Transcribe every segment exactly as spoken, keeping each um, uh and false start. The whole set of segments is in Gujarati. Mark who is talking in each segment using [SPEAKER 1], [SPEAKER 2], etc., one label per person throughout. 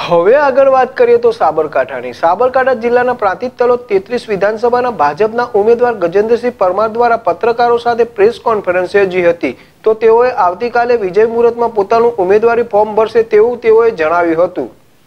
[SPEAKER 1] હવે આગળ વાત કરીએ તો સાબરકાંઠાની સાબરકાંઠા જિલ્લાના પ્રાંતિજ તલોદ તેત્રીસ વિધાનસભાના ભાજપના ઉમેદવાર ગજેન્દ્રસિંહ પરમાર દ્વારા પત્રકારો સાથે પ્રેસ કોન્ફરન્સ યોજી હતી તો તેઓએ આવતીકાલે વિજય મુહૂર્તમાં પોતાનું ઉમેદવારી ફોર્મ ભરશે તેવું તેઓએ જણાવ્યું હતું।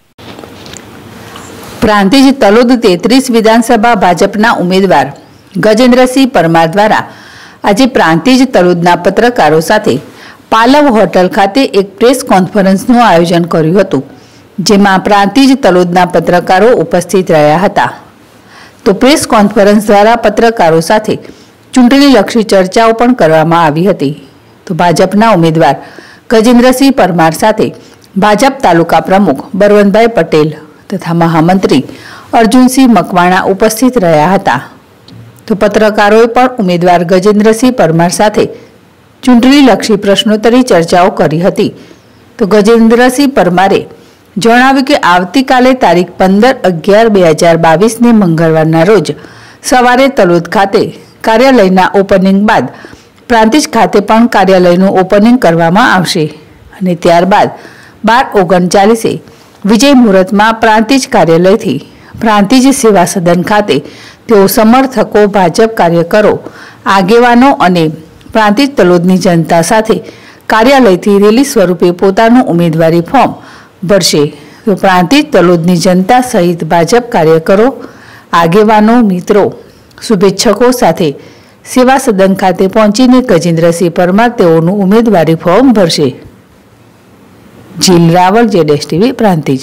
[SPEAKER 2] પ્રાંતિજ તલોદ તેત્રીસ વિધાનસભા ભાજપના ઉમેદવાર ગજેન્દ્રસિંહ પરમાર દ્વારા આજે પ્રાંતિજ તલોદના પત્રકારો સાથે પાલવ હોટલ ખાતે એક પ્રેસ કોન્ફરન્સનું આયોજન કર્યું હતું, જેમાં પ્રાંતિજ તલોદના પત્રકારો ઉપસ્થિત રહ્યા હતા। તો પ્રેસ કોન્ફરન્સ દ્વારા પત્રકારો સાથે ચૂંટણીલક્ષી ચર્ચાઓ પણ કરવામાં આવી હતી। તો ભાજપના ઉમેદવાર ગજેન્દ્રસિંહ પરમાર સાથે ભાજપ તાલુકા પ્રમુખ બળવંતભાઈ પટેલ તથા મહામંત્રી અર્જુનસિંહ મકવાણા ઉપસ્થિત રહ્યા હતા। તો પત્રકારોએ પણ ઉમેદવાર ગજેન્દ્રસિંહ પરમાર સાથે ચૂંટણીલક્ષી પ્રશ્નોત્તરી ચર્ચાઓ કરી હતી। તો ગજેન્દ્રસિંહ પરમારે જણાવ્યું કે આવતીકાલે તારીખ પંદર અગિયાર બે હજાર બાવીસને મંગળવારના રોજ સવારે તલોદ ખાતે કાર્યાલયના ઓપનિંગ બાદ પ્રાંતિજ ખાતે પણ કાર્યાલયનું ઓપનિંગ કરવામાં આવશે અને ત્યારબાદ બાર ઓગણચાલીસે વિજય મુહૂર્તમાં પ્રાંતિજ કાર્યાલયથી પ્રાંતિજ સેવા સદન ખાતે તેઓ સમર્થકો, ભાજપ કાર્યકરો, આગેવાનો અને પ્રાંતિજ તલોદની જનતા સાથે કાર્યાલયથી રેલી સ્વરૂપે પોતાનું ઉમેદવારી ફોર્મ ભરશે। તો પ્રાંતિજ તલોદની જનતા સહિત ભાજપ કાર્યકરો, આગેવાનો, મિત્રો, શુભેચ્છકો સાથે સેવા સદન ખાતે પહોંચીને ગજેન્દ્રસિંહ પરમાર તેઓનું ઉમેદવારી ફોર્મ ભરશે। જીલ રાવળ, જેડેશ ટીવી, પ્રાંતિજ।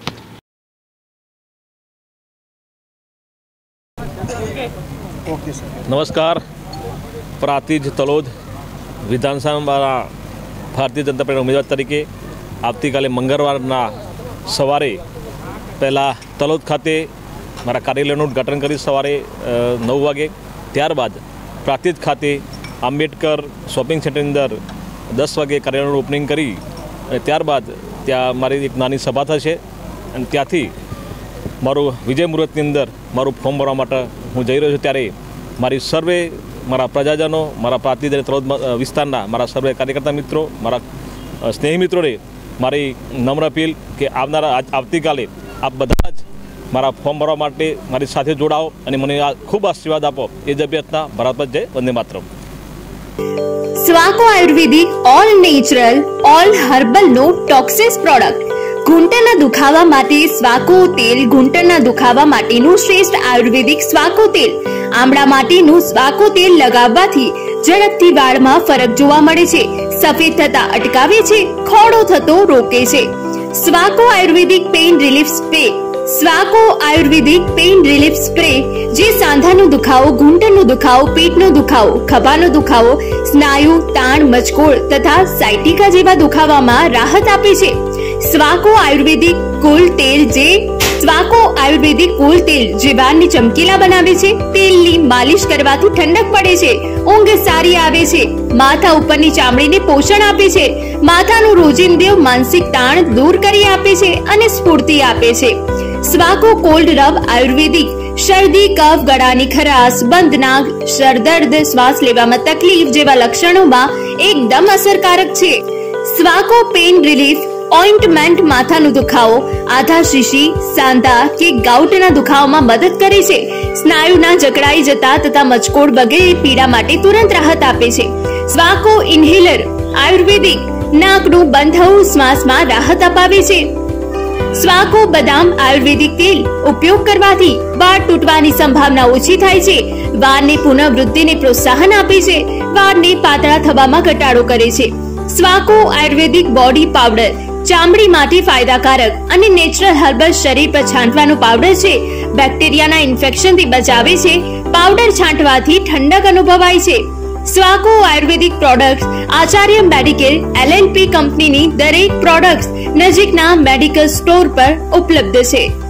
[SPEAKER 3] नमस्कार। प्रांतिज तलोद विधानसभा भारतीय जनता पार्टी उम्मीदवार तरीके આવતીકાલે મંગળવારના સવારે પહેલાં તલોદ ખાતે મારા કાર્યાલયનું ઉદ્ઘાટન કરી સવારે નવ વાગે, ત્યારબાદ પ્રાંતિજ ખાતે આંબેડકર શોપિંગ સેન્ટરની અંદર દસ વાગે કાર્યાલયનું ઓપનિંગ કરી અને ત્યારબાદ ત્યાં મારી એક નાની સભા થશે અને ત્યાંથી મારું વિજય મુહૂર્તની અંદર મારું ફોર્મ ભરવા માટે હું જઈ રહ્યો છું। ત્યારે મારી સર્વે મારા પ્રજાજનો, મારા પ્રાંતિજ અને તલોદ વિસ્તારના મારા સર્વે કાર્યકર્તા મિત્રો, મારા સ્નેહી મિત્રોને મારી નમ્ર અપીલ કે આવનારા આવતીકાલે આપ બધા જ મારા ફોર્મ ભરવા માટે મારી સાથે જોડાઓ અને મને ખૂબ આશીર્વાદ આપો। એ જ અભ્યર્થના ભારત જય, વંદે માતરમ।
[SPEAKER 4] Swaco ayurvedic all natural all herbal no toxins product ઘૂંટણના દુખાવા માટે સ્વાકો તેલ, ઘૂંટણના દુખાવા માટેનું શ્રેષ્ઠ આયુર્વેદિક સ્વાકો તેલ, આમળા માટેનું સ્વાકો તેલ લગાવવાથી ઝડપથી વાળમાં ફરક જોવા મળે છે, સફેદ થતા અટકાવે છે, ખોડો થતો રોકે છે। Swaco ayurvedic pain relief spray Swaco ayurvedic pain relief spray જે સાંધાનો દુખાવો, ઘૂંટણનો દુખાવો, પેટનો દુખાવો, ખભાનો દુખાવો, સ્નાયુ તાણ, મચકોડ તથા સાયટિકા જેવા દુખાવામાં રાહત આપે છે। સ્વાકો આયુર્વેદિક કુલ તેલ જે સ્વાકો આયુર્વેદિક કુલ તેલ જે વાળને ચમકીલા બનાવે છે, તેલની માલિશ કરવાથી ઠંડક પડે છે, ઊંઘ સારી આવે છે, માથા ઉપરની ચામડીને પોષણ આપે છે, માથાનું રોજિંદુ માનસિક તાણ દૂર કરી આપે છે અને સ્ફૂર્તિ આપે છે। સ્વાકો કોલ્ડ રબ આયુર્વેદિક શરદી, કફ, ગળાની ખરાશ, બંધ નાક, સરદર્દ, શ્વાસ લેવામાં તકલીફ જેવા લક્ષણોમાં એકદમ અસરકારક છે। સ્વાકો પેઇન રિલીફ ઓઇન્ટમેન્ટ માથાનો દુખાવો, આધા શીશી, સાંધા કે ગાઉટના દુખાવામાં મદદ કરે છે, સ્નાયુના જકડાઈ જતા તથા મચકોડ વગેરે પીડા માટે તુરંત રાહત આપે છે। સ્વાકો ઇન્હેલર આયુર્વેદિક નાકનું બંધાવું શ્વાસમાં રાહત અપાવે છે। સ્વાકો બદામ આયુર્વેદિક તેલ ઉપયોગ કરવાથી વાળ તૂટવાની સંભાવના ઓછી થાય છે, વાળની પુનઃવૃદ્ધિને પ્રોત્સાહન આપે છે, વાળને પાતળા થવામાં ઘટાડો કરે છે। સ્વાકો આયુર્વેદિક બોડી પાવડર ચામડી માટે ફાયદાકારક અને નેચરલ હર્બલ શરીર પર છાંટવાનો પાવડર છે, બેક્ટેરિયાના ઇન્ફેક્શનથી બચાવે છે, પાવડર છાંટવાથી ઠંડક અનુભવાય છે। Swaco ayurvedic products Acharya medicare L L P કંપનીની દરેક પ્રોડક્ટ્સ નજીકના મેડિકલ સ્ટોર પર ઉપલબ્ધ છે।